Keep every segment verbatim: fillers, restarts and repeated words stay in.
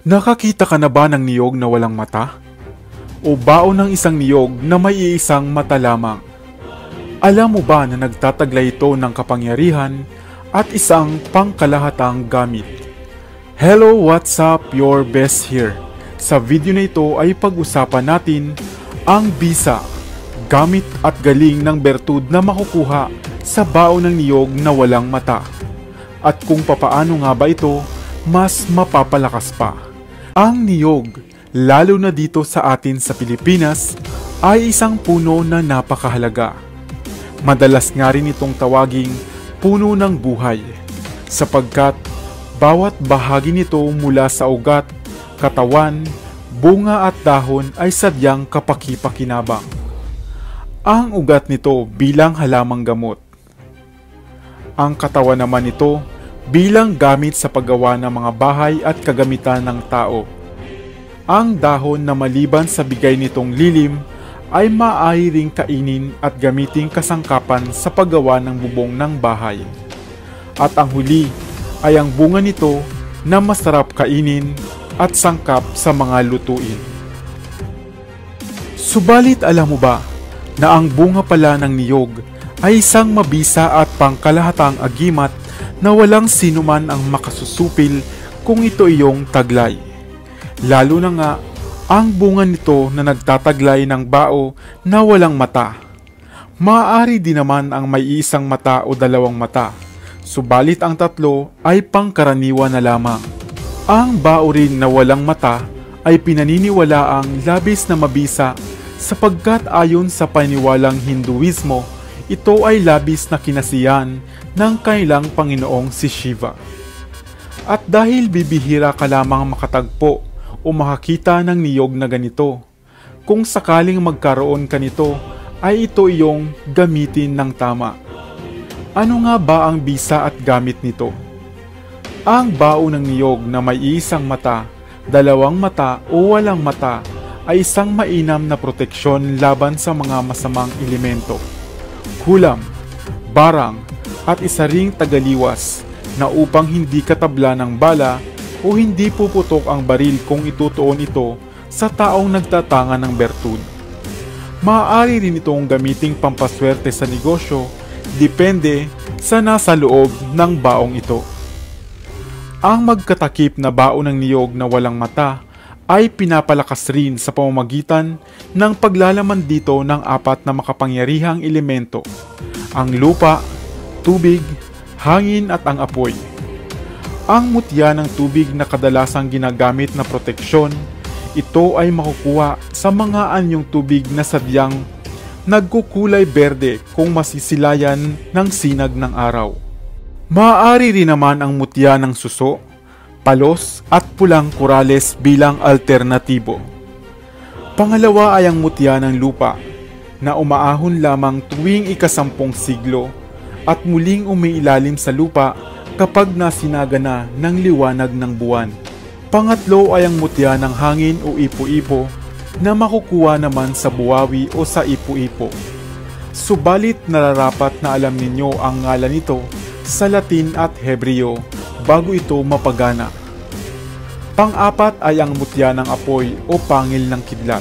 Nakakita ka na ba ng niyog na walang mata? O baon ng isang niyog na may iisang mata lamang? Alam mo ba na nagtataglay ito ng kapangyarihan at isang pangkalahatang gamit? Hello, what's up? Your best here. Sa video na ito ay pag-usapan natin ang bisa, gamit at galing ng bertud na makukuha sa baon ng niyog na walang mata. At kung papaano nga ba ito mas mapapalakas pa. Ang niyog, lalo na dito sa atin sa Pilipinas, ay isang puno na napakahalaga. Madalas nga rin itong tawaging puno ng buhay, sapagkat bawat bahagi nito mula sa ugat, katawan, bunga at dahon ay sadyang kapaki-pakinabang. Ang ugat nito bilang halamang gamot. Ang katawan naman nito bilang gamit sa paggawa ng mga bahay at kagamitan ng tao. Ang dahon na maliban sa bigay nitong lilim ay maaari ring kainin at gamiting kasangkapan sa paggawa ng bubong ng bahay. At ang huli ay ang bunga nito na masarap kainin at sangkap sa mga lutuin. Subalit alam mo ba na ang bunga pala ng niyog ay isang mabisa at pangkalahatang agimat na walang sinuman ang makasusupil kung ito iyong taglay. Lalo na nga ang bunga nito na nagtataglay ng bao na walang mata. Maaari din naman ang may isang mata o dalawang mata, subalit ang tatlo ay pangkaraniwan na lamang. Ang bao rin na walang mata ay pinaniniwalaang labis na mabisa sapagkat ayon sa paniniwalang Hinduismo, ito ay labis na kinasiyan ng kanilang Panginoong si Shiva. At dahil bibihira ka lamang makatagpo o makakita ng niyog na ganito, kung sakaling magkaroon ka nito, ay ito iyong gamitin ng tama. Ano nga ba ang bisa at gamit nito? Ang bao ng niyog na may isang mata, dalawang mata o walang mata ay isang mainam na proteksyon laban sa mga masamang elemento, kulam, barang, at isa ring tagaliwas na upang hindi katabla ng bala o hindi puputok ang baril kung itutuon ito sa taong nagtatanga ng bertud. Maaari rin itong gamiting pampaswerte sa negosyo, depende sa nasa loob ng baong ito. Ang magkatakip na baon ng niyog na walang mata ay pinapalakas rin sa pamamagitan ng paglalaman dito ng apat na makapangyarihang elemento, ang lupa, tubig, hangin at ang apoy. Ang mutya ng tubig na kadalasang ginagamit na proteksyon, ito ay makukuha sa mga anyong tubig na sadyang nagkukulay berde kung masisilayan ng sinag ng araw. Maaari rin naman ang mutya ng suso, palos at pulang korales bilang alternatibo. Pangalawa ay ang mutya ng lupa na umaahon lamang tuwing ikasampung siglo at muling umiilalim sa lupa kapag nasinaga na ng liwanag ng buwan. Pangatlo ay ang mutya ng hangin o ipo-ipo na makukuha naman sa buwawi o sa ipo-ipo. Subalit nararapat na alam ninyo ang ngalan nito sa Latin at Hebreo bago ito mapagana. Pang-apat ay ang mutya ng apoy o pangil ng kidlat.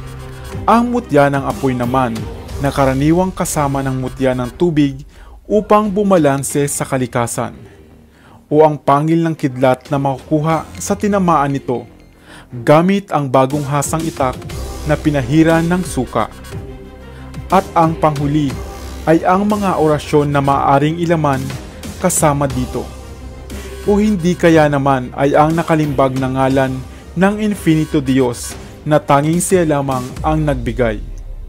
Ang mutya ng apoy naman na karaniwang kasama ng mutya ng tubig upang bumalanse sa kalikasan, o ang pangil ng kidlat na makukuha sa tinamaan nito gamit ang bagong hasang itak na pinahiran ng suka. At ang panghuli ay ang mga orasyon na maaaring ilaman kasama dito, o hindi kaya naman ay ang nakalimbag na ngalan ng Infinito Diyos na tanging siya lamang ang nagbigay.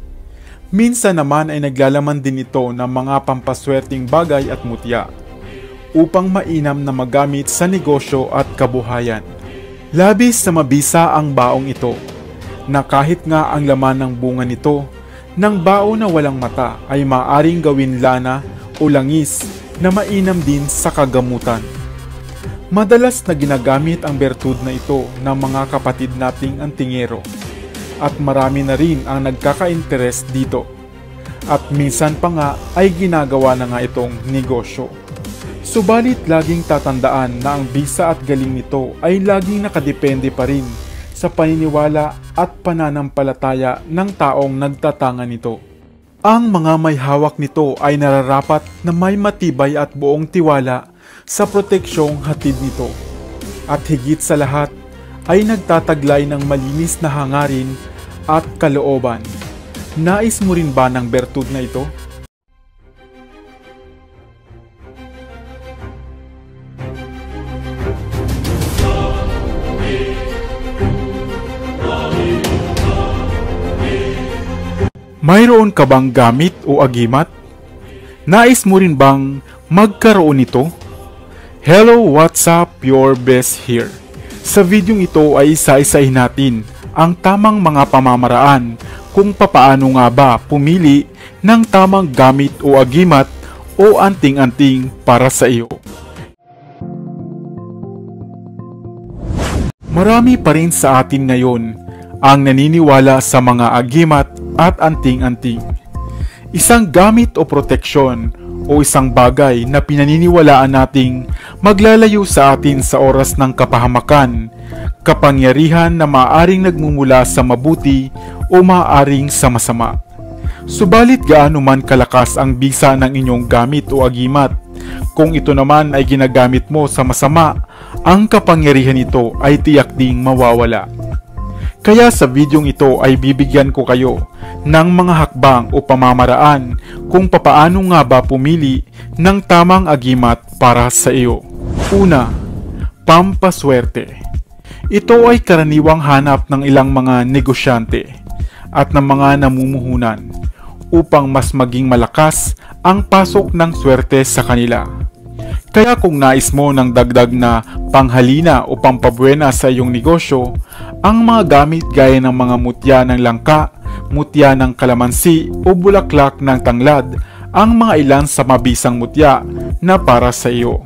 Minsan naman ay naglalaman din ito ng mga pampaswerteng bagay at mutya upang mainam na magamit sa negosyo at kabuhayan. Labis na mabisa ang baong ito na kahit nga ang laman ng bunga nito ng bao na walang mata ay maaaring gawin lana o langis na mainam din sa kagamutan. Madalas na ginagamit ang bertud na ito ng mga kapatid nating antingero at marami na rin ang nagkaka-interes dito at minsan pa nga ay ginagawa na nga itong negosyo. Subalit laging tatandaan na ang bisa at galing nito ay laging nakadepende pa rin sa paniniwala at pananampalataya ng taong nagtatanga nito. Ang mga may hawak nito ay nararapat na may matibay at buong tiwala sa proteksyong hatid nito. At higit sa lahat ay nagtataglay ng malinis na hangarin at kalooban. Nais mo rin ba ng bertud na ito? Mayroon ka bang gamit o agimat? Nais mo rin bang magkaroon nito? Hello, what's up? Your best here. Sa videong ito ay isa-isahin natin ang tamang mga pamamaraan kung papaano nga ba pumili ng tamang gamit o agimat o anting-anting para sa iyo. Marami pa rin sa atin ngayon ang naniniwala sa mga agimat at anting-anting. Isang gamit o proteksyon o isang bagay na pinaniniwalaan nating maglalayo sa atin sa oras ng kapahamakan, kapangyarihan na maaaring nagmumula sa mabuti o maaaring sa masama. Subalit gaano man kalakas ang bisa ng inyong gamit o agimat, kung ito naman ay ginagamit mo sa masama, ang kapangyarihan nito ay tiyak ding mawawala. Kaya sa videong ito ay bibigyan ko kayo ng mga hakbang o pamamaraan kung papaano nga ba pumili ng tamang agimat para sa iyo. Una, pampaswerte. Ito ay karaniwang hanap ng ilang mga negosyante at ng mga namumuhunan upang mas maging malakas ang pasok ng swerte sa kanila. Kaya kung nais mo ng dagdag na panghalina o pampabuena sa iyong negosyo, ang mga gamit gaya ng mga mutya ng langka, mutya ng kalamansi o bulaklak ng tanglad ang mga ilan sa mabisang mutya na para sa iyo.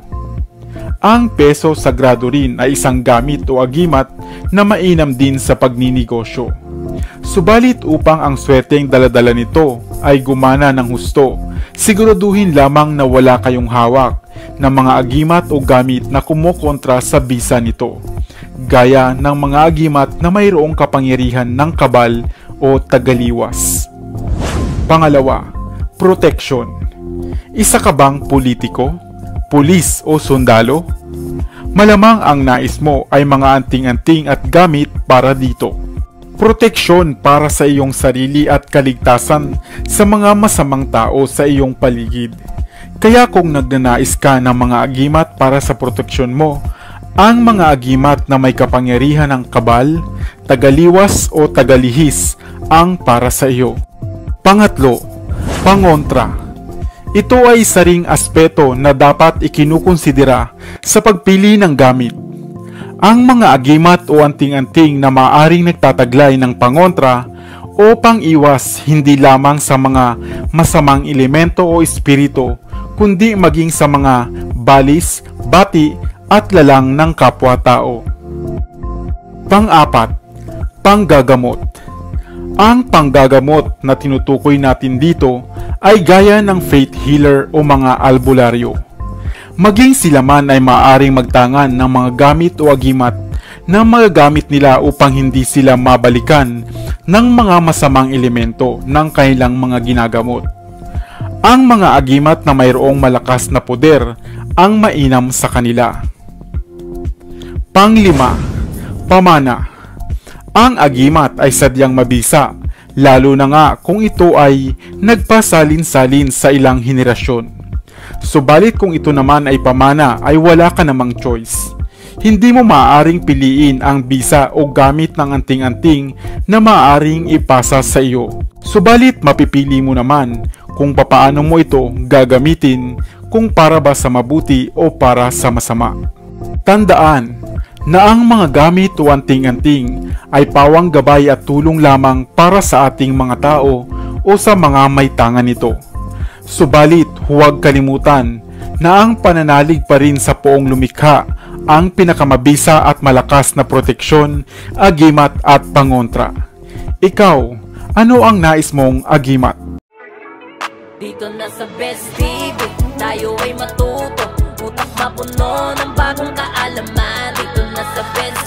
Ang peso sagrado rin ay isang gamit o agimat na mainam din sa pagninegosyo. Subalit upang ang swerteng daladala nito ay gumana ng husto, siguraduhin lamang na wala kayong hawak ng mga agimat o gamit na kumukontra sa bisa nito, gaya ng mga agimat na mayroong kapangyarihan ng kabal o tagaliwas. Pangalawa, protection. Isa ka bang politiko, pulis o sundalo? Malamang ang nais mo ay mga anting-anting at gamit para dito. Proteksyon para sa iyong sarili at kaligtasan sa mga masamang tao sa iyong paligid. Kaya kung nagnanais ka ng mga agimat para sa proteksyon mo, ang mga agimat na may kapangyarihan ng kabal, tagaliwas o tagalihis ang para sa iyo. Pangatlo, pangontra. Ito ay isa ring aspeto na dapat ikinukonsidera sa pagpili ng gamit. Ang mga agimat o anting-anting na maaaring nagtataglay ng pangontra o pang-iwas hindi lamang sa mga masamang elemento o espiritu, kundi maging sa mga balis, bati at lalang ng kapwa-tao. Pang-apat, panggagamot. Ang panggagamot na tinutukoy natin dito ay gaya ng faith healer o mga albularyo. Maging sila man ay maaaring magtangan ng mga gamit o agimat na magagamit nila upang hindi sila mabalikan ng mga masamang elemento ng kanilang mga ginagamot. Ang mga agimat na mayroong malakas na poder ang mainam sa kanila. Panglima, pamana. Ang agimat ay sadyang mabisa, lalo na nga kung ito ay nagpasalin-salin sa ilang henerasyon. Subalit kung ito naman ay pamana ay wala ka namang choice. Hindi mo maaaring piliin ang bisa o gamit ng anting-anting na maaaring ipasa sa iyo. Subalit mapipili mo naman kung papaano mo ito gagamitin, kung para ba sa mabuti o para sa masama. Tandaan na ang mga gamit o anting-anting ay pawang gabay at tulong lamang para sa ating mga tao o sa mga may tangan nito. Subalit huwag kalimutan na ang pananalig pa rin sa Poong lumikha ang pinakamabisa at malakas na proteksyon, agimat at pangontra. Ikaw, ano ang nais mong agimat? Dito na sa Best T V, tayo ay matuto. mapuno ng bagong kaalaman. Dito na sa Benz